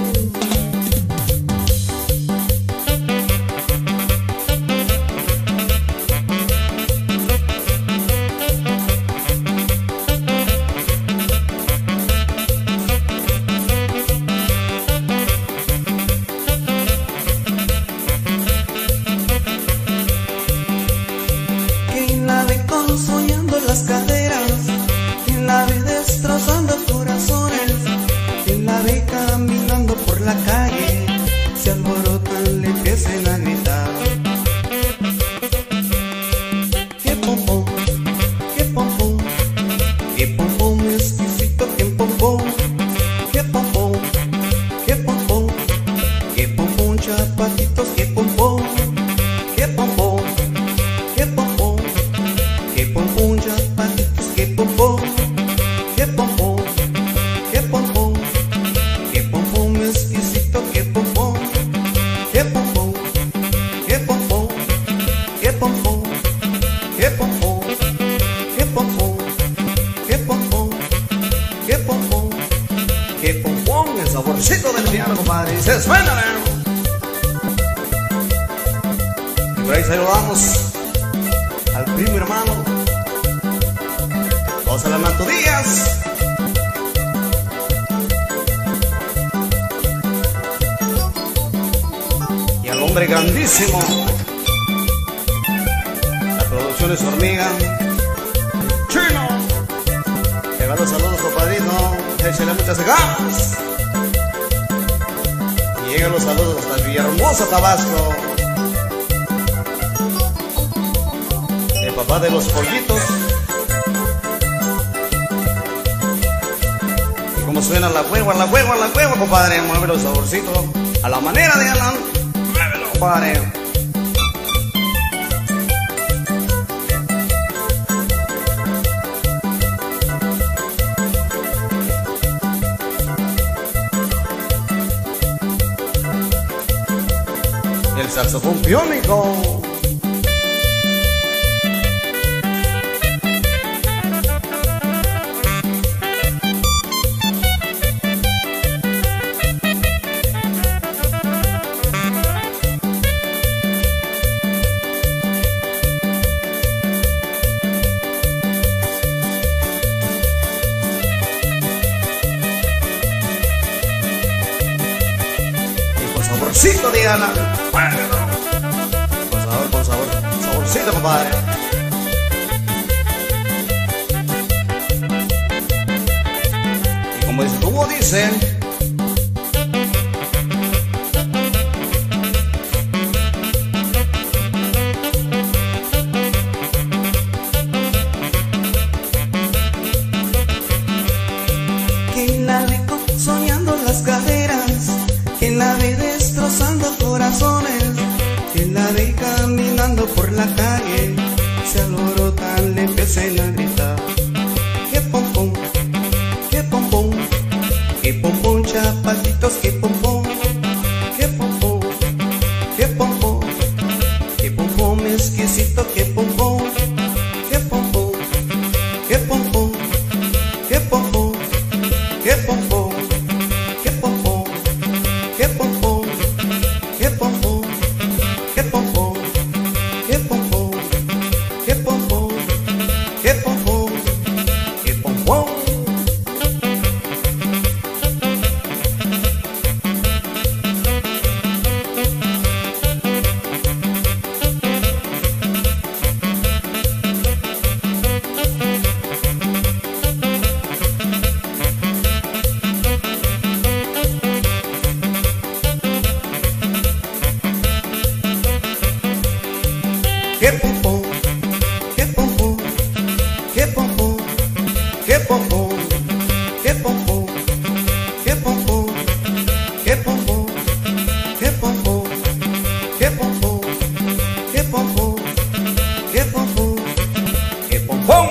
Speaker 6: ¿Quién la ve soñando las caderas? ¿Quién la ve destrozando corazones? ¿Quién la ve caminando por la calle? Se alborotan, le empiezan a gritar. ¡Qué pompón! ¡Qué pompón! ¡Qué pompón exquisito! ¡Qué pompón! ¡Qué pompón! ¡Qué pompón! ¡Qué pompón, chapatitos! ¡Qué pompón! ¡Qué pompón! ¡Qué pompón! ¡Qué pompón, chapatitos! ¡Qué pompón! ¡Qué pompón! ¡Qué pompón! ¡Qué pompón exquisito! ¡Qué pompón! ¡Qué pompón! ¡Qué pompón! ¡Qué pompón! ¡Qué pompón! ¡Qué pompón! ¡Qué pompón! ¡Qué pompón! ¡Qué pompón! El saborcito del piano, compadre. ¡Se suena! Y por ahí saludamos al primo hermano José Lamanto Díaz. Y al hombre grandísimo, la producción es Hormiga Chino. Le mando saludos, compadrito. Échale muchas ganas. Y llegan los saludos hasta Villahermosa, Tabasco. El papá de los pollitos. Y como suena la hueva, compadre. Muévelo el saborcito. A la manera de Alan. Muévelo, compadre. El saxofón biónico. Saborcito, Diana. Con sabor, saborcito, compadre. Y como dice, como dice. ¿Quién la ve soñando las caderas? ¿Quién la ve destrozando corazones? ¿Quién la ve caminando por la calle? Se alborotan, le empiezan a gritar. ¡Qué pompón! ¡Qué pompón! ¡Qué pompón, chapatitos! ¡Qué pompón! ¡Qué pompón! ¡Qué pompón! ¡Qué pompón exquisito! ¡Qué pompón! ¡Qué pompón! ¡Qué pompón! ¡Qué pompón! ¡Qué pompón! ¡Qué pompón! ¡Qué pompón! ¡Qué pompón! ¡Qué pompón! ¡Qué pompón! ¡Qué pompón! ¡Qué pompón! ¡Qué pompón! que popó, que popó, que popó, que popó, que popó, que popó, que popó, que popó, que popó, que popó, que popó, que popó.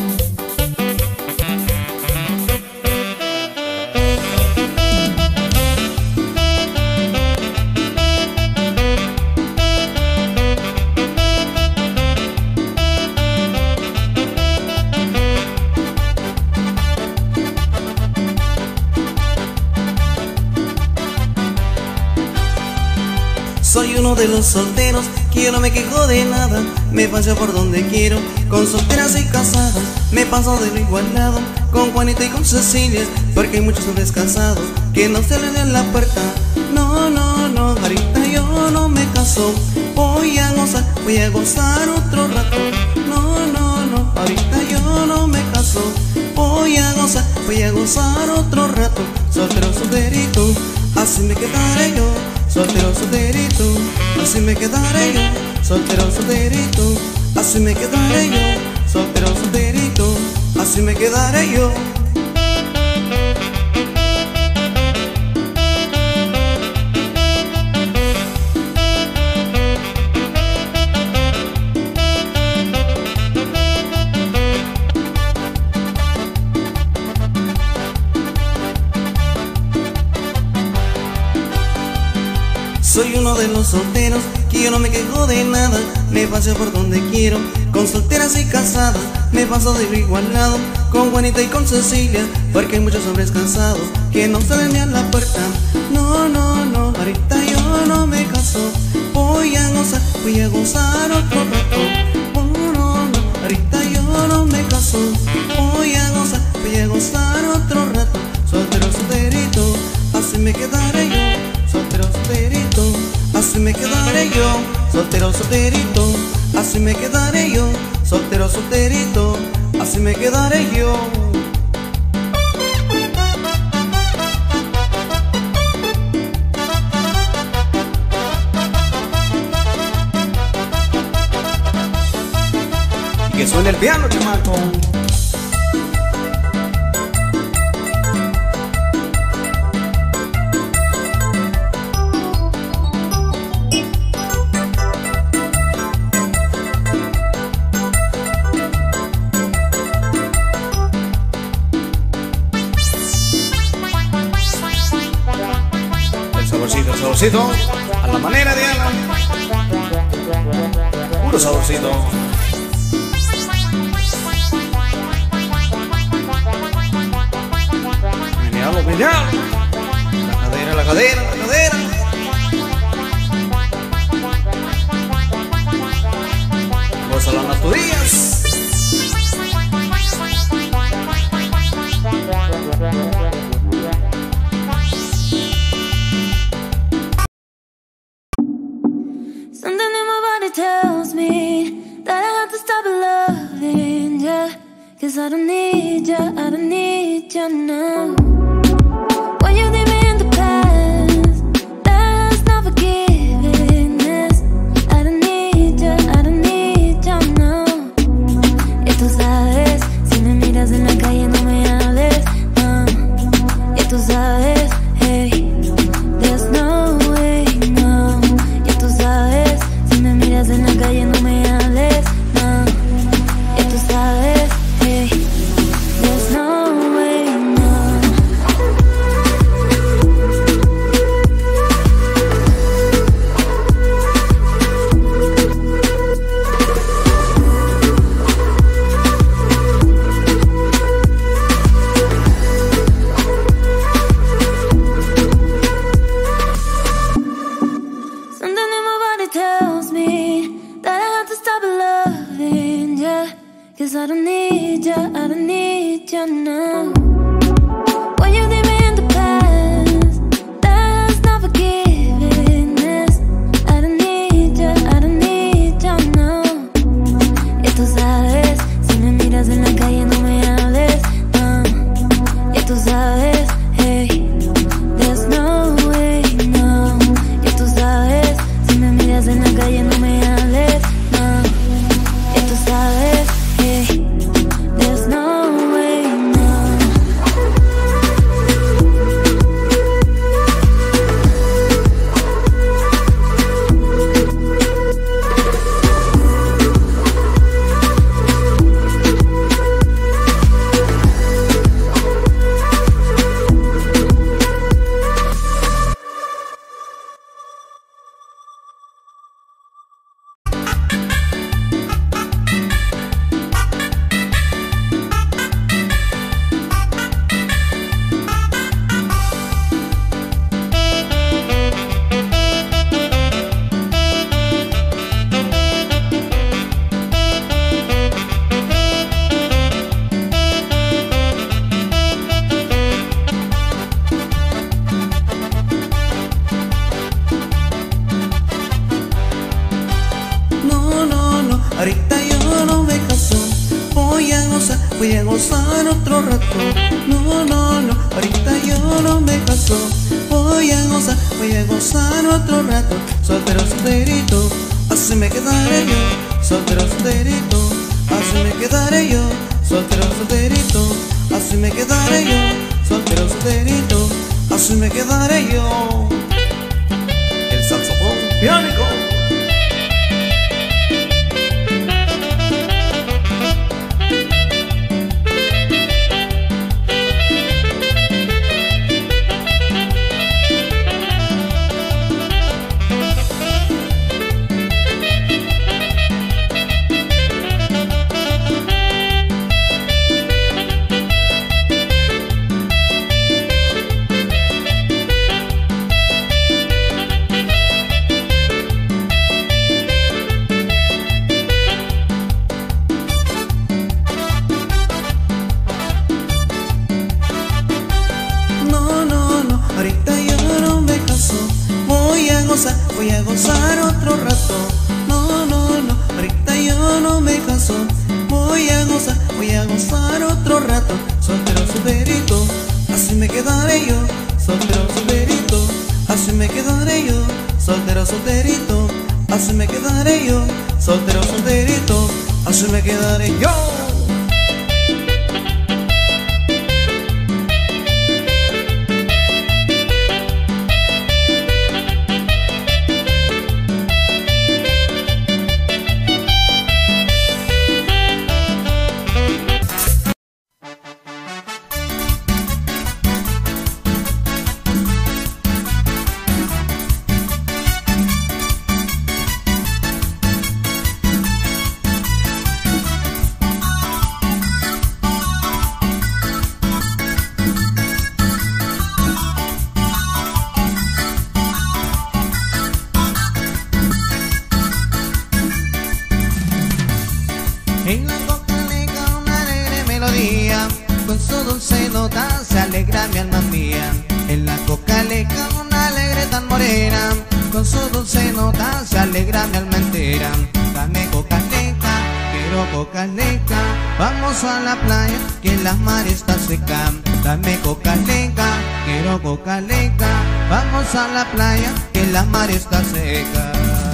Speaker 6: Soy uno de los solteros que yo no me quejo de nada. Me paseo por donde quiero, con solteras y casadas. Me paso de lo igualado, con Juanita y con Cecilia, porque hay muchos hombres casados que no salen en la puerta. No, no, no, ahorita yo no me caso. Voy a gozar otro rato. No, no, no, ahorita yo no me caso. Voy a gozar otro rato. Soltero, solterito, así me quedaré yo. Soltero, solterito, así me quedaré yo. Soltero, solterito, así me quedaré yo. Soltero, solterito, así me quedaré yo. Soy uno de los solteros que yo no me quejo de nada. Me paseo por donde quiero, con solteras y casadas. Me paso de lo igualado, con Juanita y con Cecilia, porque hay muchos hombres cansados que no salen ni a la puerta. No, no, no, ahorita yo no me caso. Voy a gozar otro rato. Oh, no, no, ahorita yo no me caso. Voy a gozar otro rato. Soltero, solterito, así me quedaré yo. Soltero, solterito, así me quedaré yo. Soltero, solterito, así me quedaré yo. Soltero, solterito, así me quedaré yo. Y que suene el piano, chamaco. Saborcito, a la manera de Ana. Puro saborcito. Menealo, menealo. La cadera, la cadera, la cadera. Gózala las tudillas.
Speaker 8: Something in my body tells me that I have to stop loving ya, 'cause I don't need ya, I don't need ya now. When you leave me in the past, that's not forgiveness. I don't need ya, I don't need ya now. Y tú sabes, si me miras en la calle no me hables, no. Y tú sabes, hey, there's no way, no. Y tú sabes, si me miras en la calle no me hables, no. Y tú sabes, hey, there's no way, no. Something in my body tells me that I have to stop loving ya, 'cause I don't need ya, I don't need ya now. When you leave me in the past, that's not forgiveness. I don't need ya, I don't need ya now. Y tú sabes, si me miras en la calle no me hables, no. Y tú sabes, hey, there's no way, no. Y tú sabes, si me miras en la calle no me hables, no.
Speaker 6: ahorita yo no me caso. Voy a gozar otro rato. No, no, no, ahorita yo no me caso. Voy a gozar otro rato. Soltero, solterito, así me quedaré yo. Soltero, solterito, así me quedaré yo. Soltero, solterito, así me quedaré yo. Soltero, solterito, así me quedaré yo. El saxofón piánico. Voy a gozar otro rato. No, no, no, ahorita yo no me caso. Voy a gozar otro rato. Soltero, solterito, así me quedaré yo. Soltero, solterito, así me quedaré yo. Soltero, solterito, así me quedaré yo. Soltero, solterito, así me quedaré yo. En la cocaleca una alegre melodía, con su dulce nota se alegra mi alma mía. En la cocaleca una alegre tan morena, con su dulce nota se alegra mi alma entera. Dame cocaleca, quiero cocaleca, vamos a la playa que la mar está seca. Dame cocaleca, quiero cocaleca, vamos a la playa que la mar está seca.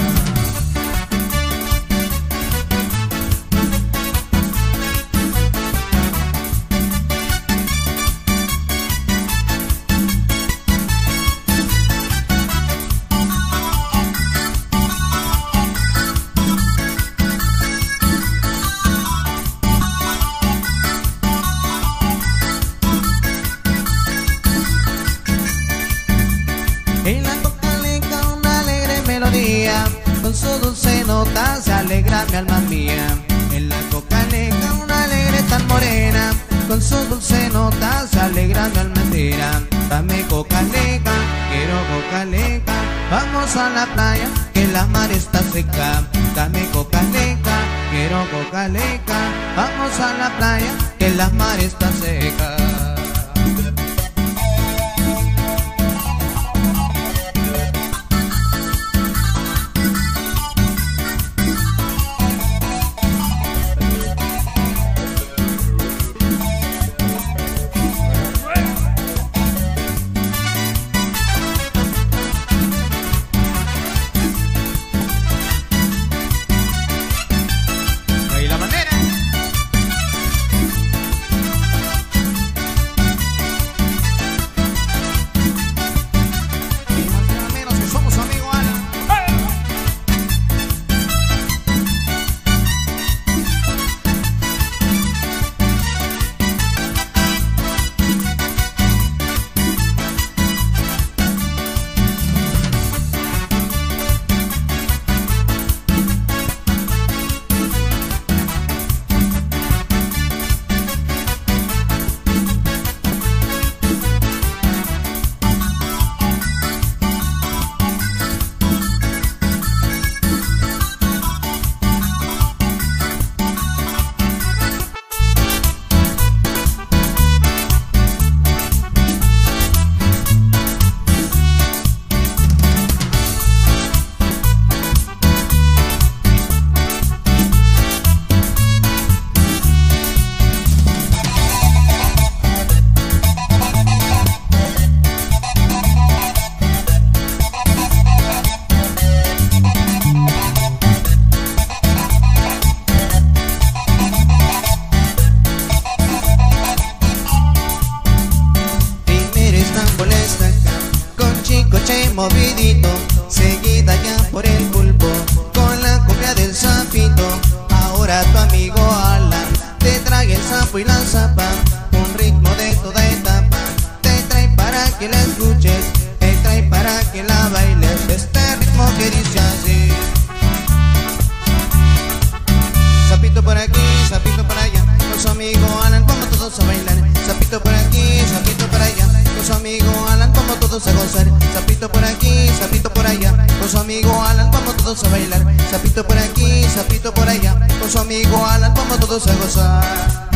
Speaker 6: En la cocaleca una alegre melodía, con su dulce nota se alegra mi alma mía. En la cocaleca una alegre tan morena, con su dulce nota se alegra mi alma entera. Dame cocaleca, quiero cocaleca, vamos a la playa que la mar está seca. Dame cocaleca, quiero cocaleca, vamos a la playa que la mar está seca. todos a gozar. Sapito por aquí, sapito por allá, con su amigo Alan vamos todos a bailar. Sapito por aquí, sapito por allá, con su amigo Alan vamos todos a gozar.